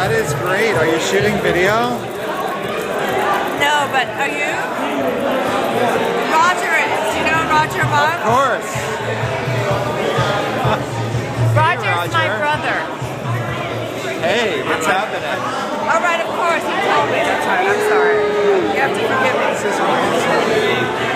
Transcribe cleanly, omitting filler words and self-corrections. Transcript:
That is great. Are you shooting video? No, but are you? Roger is. You know Roger Mom? Of course. Roger's my brother. Hey, what's happening? All right, of course. He told me. That's right. I'm sorry. You have to forgive me.